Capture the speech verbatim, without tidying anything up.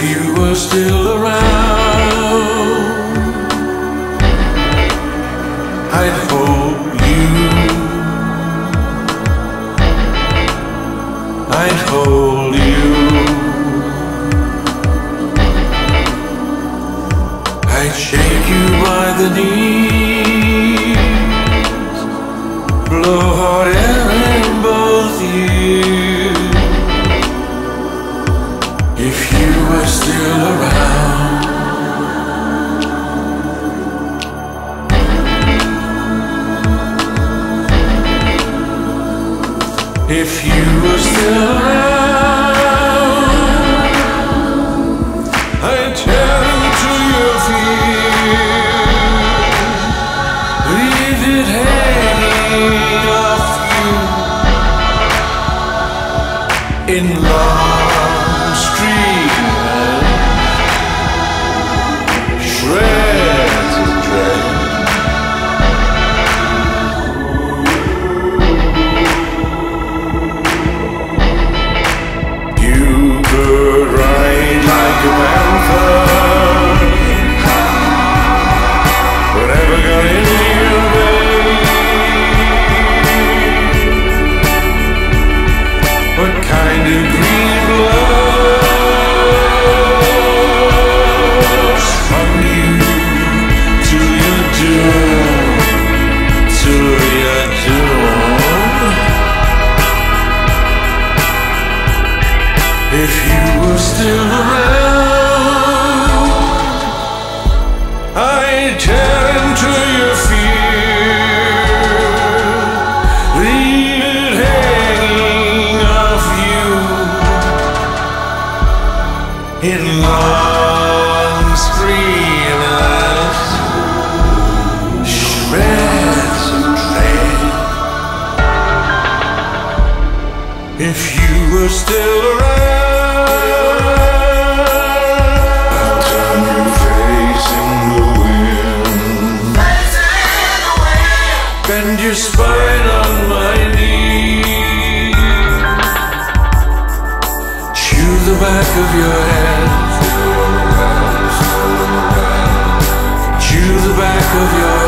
you were still around, I'd hold you, I'd hold you, I'd shake you by the knees, blow hot air in both ears. If you were still around, if you were still around, I'd tear into your fear, leave it hanging off you in long streamers, shreds of dread. You could ride like a panther, whatever got in your veins. What kind of green blood from you to your doom, to your doom. If you were still around, I'd tear into your fear, leave it hanging off you in long streamers, shreds of dread. If you were still around, I'd turn you facing the wind, bend your spine on my knee, chew the back of your head, chew the back of your